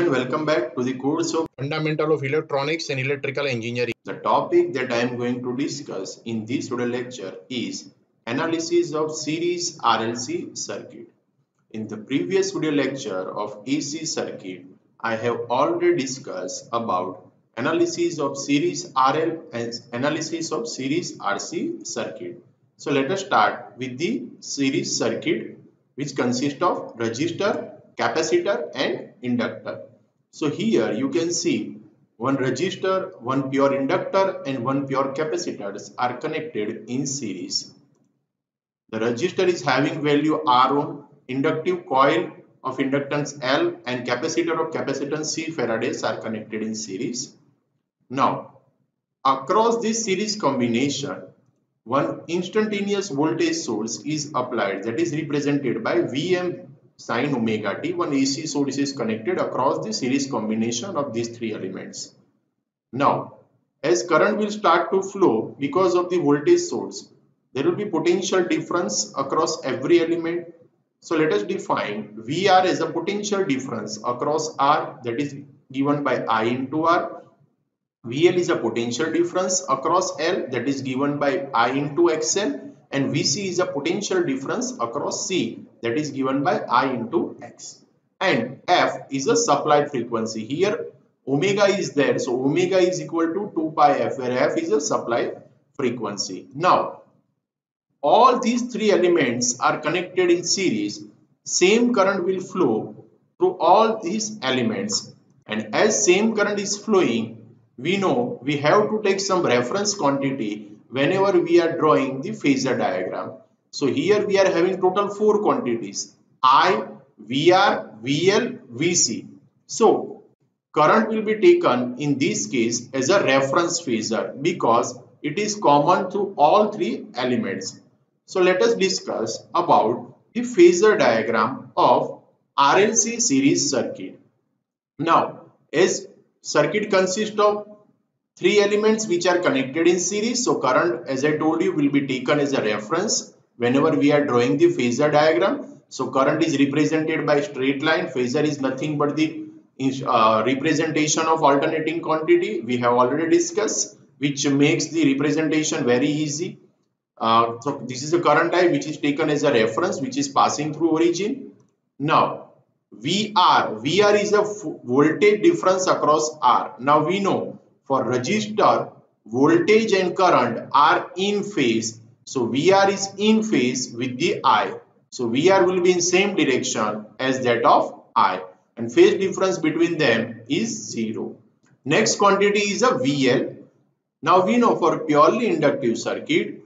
and welcome back to the course of Fundamental of Electronics and Electrical Engineering. The topic that I am going to discuss in this video lecture is analysis of series RLC circuit. In the previous video lecture of AC circuit, I have already discussed about analysis of series RL and analysis of series RC circuit. So let us start with the series circuit, which consists of resistor, capacitor and inductor. So here you can see one resistor, one pure inductor and one pure capacitors are connected in series. The resistor is having value R ohm, inductive coil of inductance L and capacitor of capacitance C farads are connected in series. Now across this series combination, one instantaneous voltage source is applied, that is represented by Vm sin omega t. One AC source is connected across the series combination of these three elements. Now as current will start to flow because of the voltage source, there will be potential difference across every element. So let us define VR as a potential difference across R, that is given by I into R. VL is a potential difference across L, that is given by I into XL, and VC is a potential difference across C, that is given by I into X. And F is a supply frequency. Here omega is there, so omega is equal to 2 pi F, where F is a supply frequency. Now all these three elements are connected in series. Same current will flow through all these elements, and as same current is flowing, we know we have to take some reference quantity whenever we are drawing the phasor diagram. So here we are having total 4 quantities: I, VR, VL, VC. So current will be taken in this case as a reference phasor because it is common to all three elements. So let us discuss about the phasor diagram of RLC series circuit. Now as circuit consists of three elements which are connected in series, so current, as I told you, will be taken as a reference whenever we are drawing the phasor diagram. So current is represented by straight line. Phasor is nothing but the representation of alternating quantity. We have already discussed, which makes the representation very easy. So this is a current I which is taken as a reference, which is passing through origin. Now VR is a voltage difference across R. Now we know for resistor, voltage and current are in phase. So VR is in phase with the I. So VR will be in same direction as that of I, and phase difference between them is 0. Next quantity is a VL. Now we know for purely inductive circuit,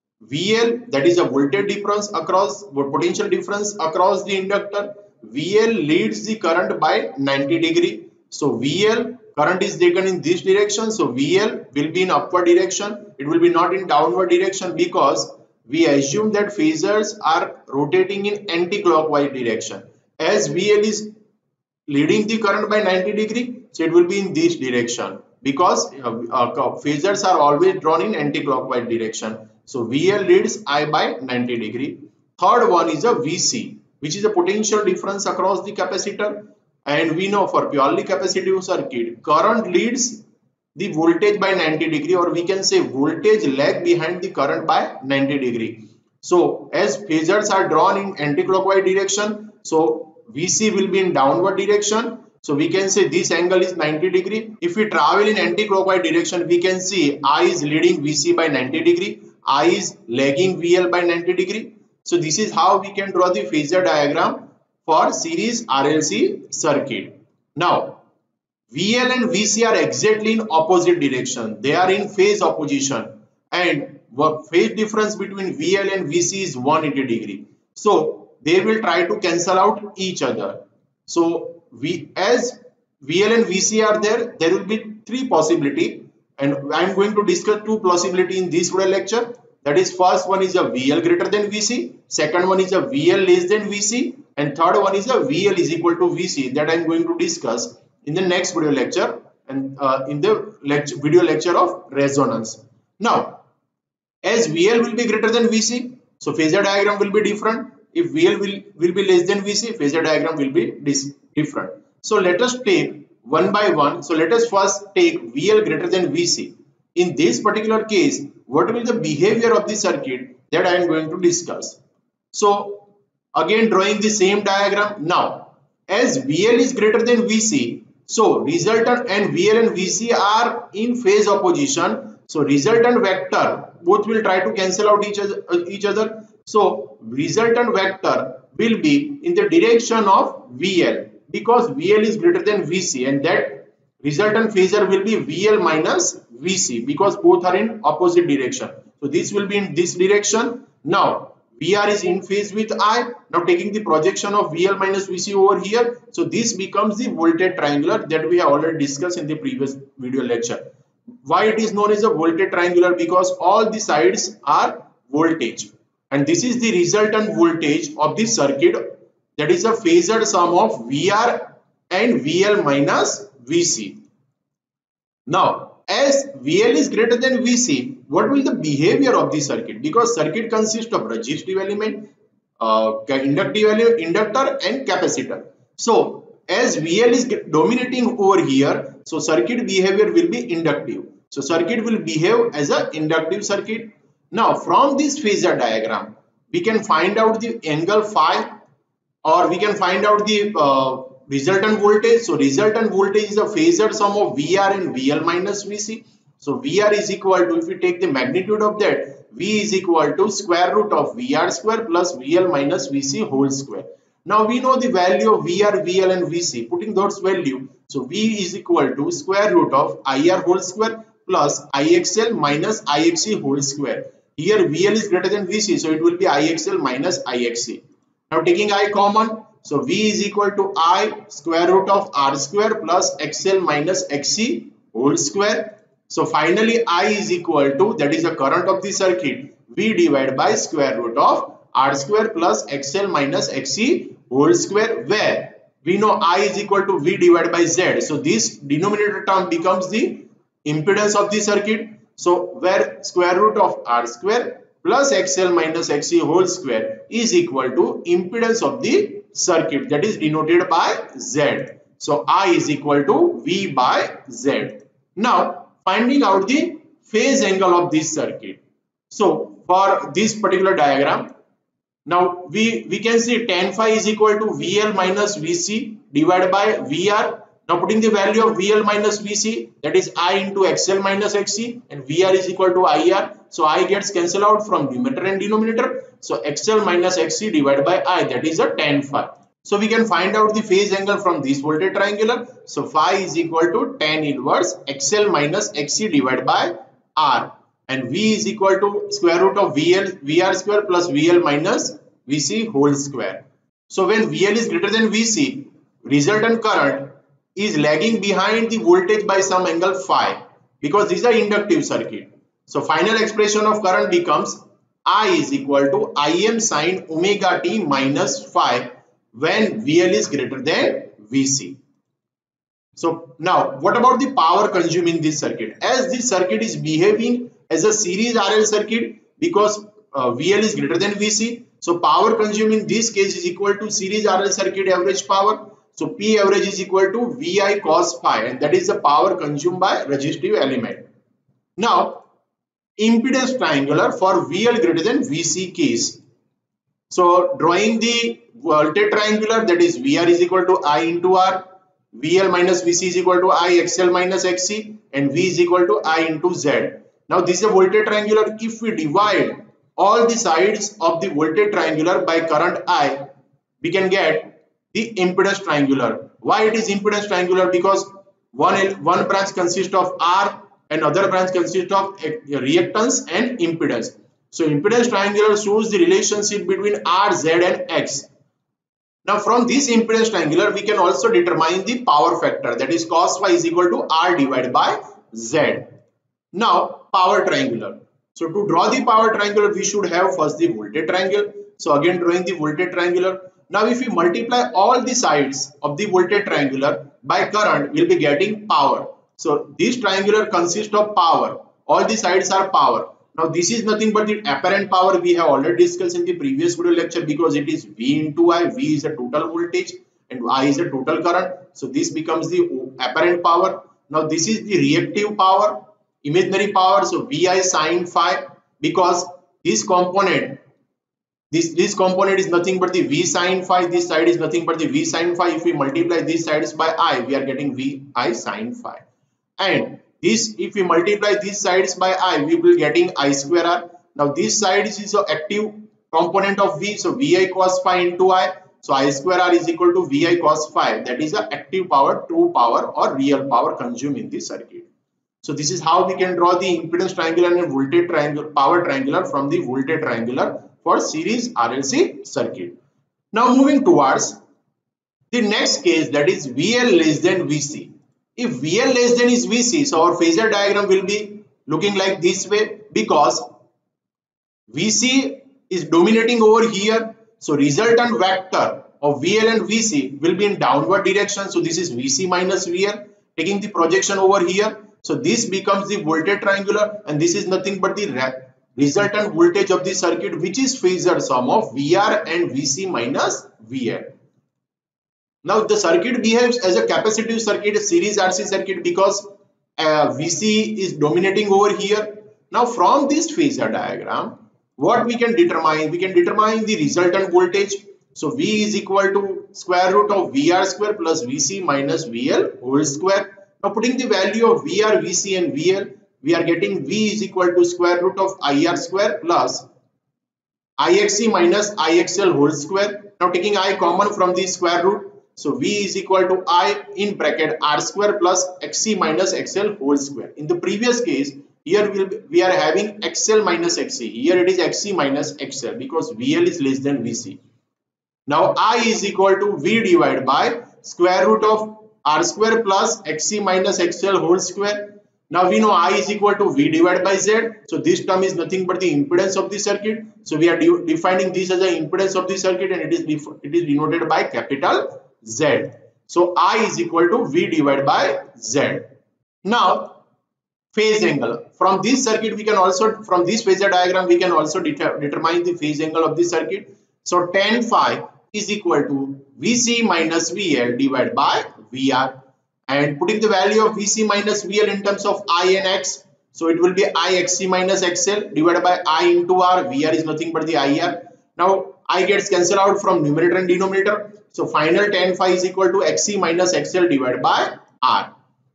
VL, that is a voltage difference across, potential difference across the inductor. VL leads the current by 90 degree. So VL current is taken in this direction. So VL will be in upward direction. It will be not in downward direction because we assume that phasors are rotating in anti-clockwise direction. As VL is leading the current by 90 degree, so it will be in this direction because phasors are always drawn in anti-clockwise direction. So VL leads I by 90 degree. Third one is a VC, which is a potential difference across the capacitor, and we know for purely capacitive circuit, current leads the voltage by 90 degree, or we can say voltage lag behind the current by 90 degree. So as phasors are drawn in anti-clockwise direction, so VC will be in downward direction. So we can say this angle is 90 degree. If we travel in anti-clockwise direction, we can see I is leading VC by 90 degree, I is lagging VL by 90 degree. So this is how we can draw the phasor diagram for series RLC circuit. Now VL and VC are exactly in opposite direction. They are in phase opposition, and phase difference between VL and VC is 180 degree. So they will try to cancel out each other. So as VL and VC are there, there will be three possibility, and I am going to discuss two possibility in this video lecture. That is, first one is a VL greater than VC, second one is a VL less than VC, and third one is a VL is equal to VC, that I am going to discuss in the next video lecture, and in the video lecture of resonance. Now as VL will be greater than VC, so phasor diagram will be different. If VL will be less than VC, phasor diagram will be different. So let us take one by one. So let us first take VL greater than VC. In this particular case, what will the behavior of the circuit that I am going to discuss. So again drawing the same diagram. Now as VL is greater than VC, so resultant and VL and VC are in phase opposition. So resultant vector both will try to cancel out each other. So resultant vector will be in the direction of VL because VL is greater than VC, and that resultant phasor will be VL minus VC because both are in opposite direction. So this will be in this direction. Now VR is in phase with I. Now taking the projection of VL minus VC over here. So this becomes the voltage triangular that we have already discussed in the previous video lecture. Why it is known as a voltage triangular? Because all the sides are voltage. And this is the resultant voltage of the circuit, that is a phasor sum of VR and VL minus VC. Now, as VL is greater than VC, what will the behavior of the circuit? Because circuit consists of resistive element, inductive element, inductor and capacitor. So, as VL is dominating over here, so circuit behavior will be inductive. So, circuit will behave as an inductive circuit. Now, from this phasor diagram, we can find out the angle phi, or we can find out the resultant voltage. So resultant voltage is a phasor sum of VR and VL minus VC. So VR is equal to, if we take the magnitude of that, V is equal to square root of VR square plus VL minus VC whole square. Now we know the value of VR, VL and VC. Putting those value, so V is equal to square root of IR whole square plus IXL minus IXC whole square. Here VL is greater than VC, so it will be IXL minus IXC. Now taking I common, so V is equal to I square root of R square plus XL minus XC whole square. So finally I is equal to, that is the current of the circuit, V divided by square root of R square plus XL minus XC whole square, where we know I is equal to V divided by Z. So this denominator term becomes the impedance of the circuit. So where square root of R square plus XL minus XC whole square is equal to impedance of the circuit, that is denoted by Z. So I is equal to V by Z. Now finding out the phase angle of this circuit. So for this particular diagram, now we can see tan phi is equal to VL minus VC divided by VR. Now putting the value of VL minus VC, that is I into XL minus XC, and VR is equal to IR. So I gets cancelled out from numerator and denominator. So XL minus XC divided by I, that is a tan phi. So we can find out the phase angle from this voltage triangular. So phi is equal to tan inverse XL minus XC divided by R, and V is equal to square root of VR square plus VL minus VC whole square. So when VL is greater than VC, resultant current is lagging behind the voltage by some angle phi, because this is an inductive circuit. So final expression of current becomes I is equal to Im sin omega t minus phi when VL is greater than VC. So now what about the power consumed in this circuit? As this circuit is behaving as a series RL circuit, because VL is greater than VC, so power consumed in this case is equal to series RL circuit average power. So P average is equal to VI cos phi, and that is the power consumed by resistive element. Now impedance triangular for VL greater than VC case. So drawing the voltage triangular, that is VR is equal to I into R, VL minus VC is equal to I XL minus XC, and V is equal to I into Z. Now this is a voltage triangular. If we divide all the sides of the voltage triangular by current I, we can get the impedance triangular. Why it is impedance triangular? Because one branch consists of R and other branch consists of reactance and impedance. So impedance triangular shows the relationship between R, Z and X. Now from this impedance triangular, we can also determine the power factor, that is cos phi is equal to R divided by Z. Now power triangular. So to draw the power triangular, we should have first the voltage triangle. So again drawing the voltage triangular. Now if we multiply all the sides of the voltage triangular by current, we will be getting power. So this triangular consists of power. All the sides are power. Now this is nothing but the apparent power we have already discussed in the previous video lecture, because it is V into I. V is the total voltage and I is a total current. So this becomes the apparent power. Now this is the reactive power, imaginary power. So Vi sin phi, because this component, this component is nothing but the V sin phi. This side is nothing but the V sin phi. If we multiply these sides by I, we are getting Vi sin phi. And this, if we multiply these sides by I, we will getting I square R. Now this side is an active component of V. So Vi cos phi into I. So I square R is equal to Vi cos phi. That is the active power, true power or real power consumed in the circuit. So this is how we can draw the impedance triangular and voltage triangular, power triangular from the voltage triangular for series RLC circuit. Now moving towards the next case, that is VL less than VC. If VL less than is VC, so our phasor diagram will be looking like this way, because VC is dominating over here. So resultant vector of VL and VC will be in downward direction. So this is VC minus VL taking the projection over here. So this becomes the voltage triangular, and this is nothing but the resultant voltage of the circuit, which is phasor sum of VR and VC minus VL. Now the circuit behaves as a capacitive circuit, a series RC circuit, because VC is dominating over here. Now from this phasor diagram, what we can determine? We can determine the resultant voltage. So V is equal to square root of VR square plus VC minus VL whole square. Now putting the value of VR, VC and VL, we are getting V is equal to square root of IR square plus IXC minus IXL whole square. Now taking I common from the square root, so V is equal to I in bracket R square plus XC minus XL whole square. In the previous case, here we are having XL minus XC. Here it is XC minus XL because VL is less than VC. Now I is equal to V divided by square root of R square plus XC minus XL whole square. Now we know I is equal to V divided by Z. So this term is nothing but the impedance of the circuit. So we are defining this as the impedance of the circuit, and it is denoted by capital Z. So I is equal to V divided by Z. Now phase angle. From this circuit we can also, from this phasor diagram we can also determine the phase angle of the circuit. So tan phi is equal to VC minus VL divided by VR. And putting the value of VC minus VL in terms of I and X, so it will be IXC minus XL divided by I into R. VR is nothing but the IR. Now I gets cancelled out from numerator and denominator. So final tan phi is equal to XC minus XL divided by R.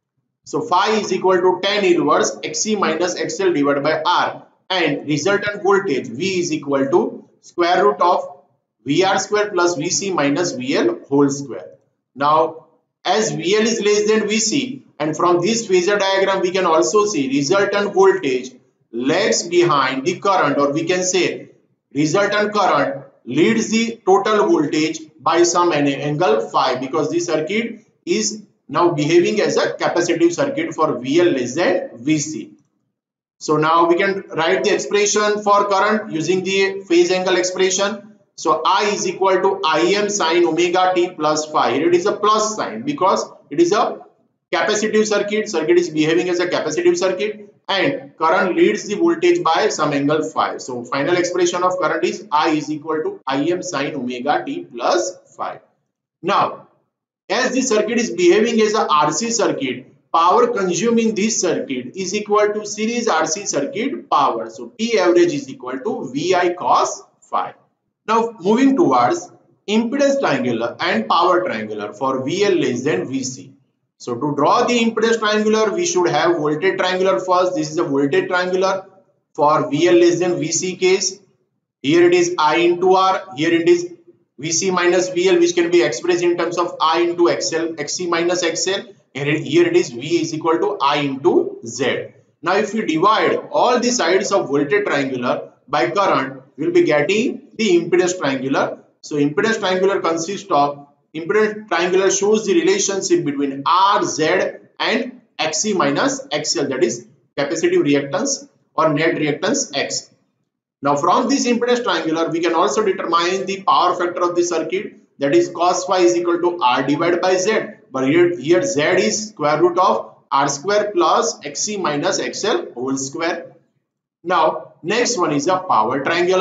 So phi is equal to tan inverse XC minus XL divided by R. And resultant voltage V is equal to square root of VR square plus VC minus VL whole square. Now as VL is less than VC, and from this phasor diagram we can also see resultant voltage lags behind the current, or we can say resultant current leads the total voltage by some angle phi, because the circuit is now behaving as a capacitive circuit for VL less than VC. So now we can write the expression for current using the phase angle expression. So I is equal to Im sin omega t plus phi. Here it is a plus sign because it is a capacitive circuit. Circuit is behaving as a capacitive circuit, and current leads the voltage by some angle phi. So final expression of current is I is equal to Im sin omega t plus phi. Now as the circuit is behaving as a RC circuit, power consumed in this circuit is equal to series RC circuit power. So P average is equal to VI cos phi. Now moving towards impedance triangular and power triangular for VL less than VC. So to draw the impedance triangular, we should have voltage triangular first. This is a voltage triangular for VL less than VC case. Here it is I into R. Here it is VC minus VL, which can be expressed in terms of I into XL, XC minus XL. And here it is V is equal to I into Z. Now if we divide all the sides of voltage triangular by current, we will be getting the impedance triangular. So impedance triangular consists of, impedance triangular shows the relationship between R, Z and XC minus XL, that is capacitive reactance or net reactance X. Now from this impedance triangular we can also determine the power factor of the circuit, that is cos phi is equal to R divided by Z. But here Z is square root of R square plus XC minus XL whole square. Now next one is a power triangular.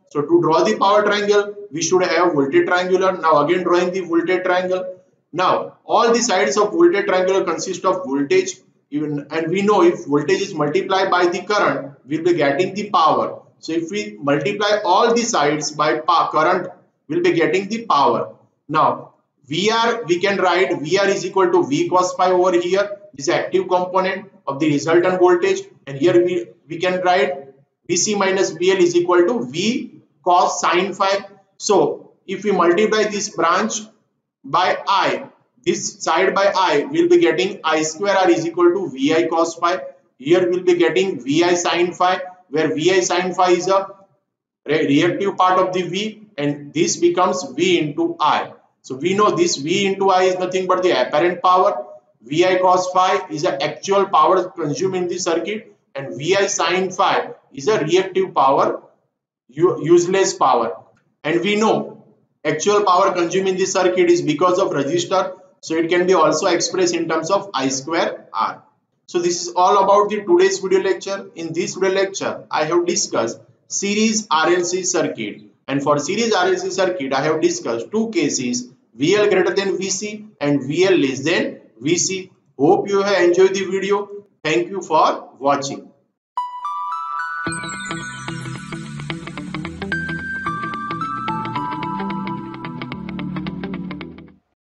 So to draw the power triangle, we should have voltage triangular. Now again drawing the voltage triangle. Now all the sides of voltage triangle consist of voltage, and we know if voltage is multiplied by the current, we'll be getting the power. So if we multiply all the sides by current, we'll be getting the power. Now VR, we can write VR is equal to V cos phi over here. This is active component of the resultant voltage, and here we can write VC minus VL is equal to V cos sin phi. So if we multiply this branch by I, this side by I, will be getting I square R is equal to VI cos phi. Here we'll be getting VI sin phi, where VI sin phi is a reactive part of the V, and this becomes V into I. So we know this V into I is nothing but the apparent power. VI cos phi is the actual power consumed in the circuit, and VI sin phi is a reactive power, useless power. And we know actual power consumed in the circuit is because of resistor, so it can be also expressed in terms of I square R. So this is all about the today's video lecture. In this video lecture, I have discussed series RLC circuit, and for series RLC circuit, I have discussed two cases: VL greater than VC and VL less than VC. Hope you have enjoyed the video. Thank you for watching.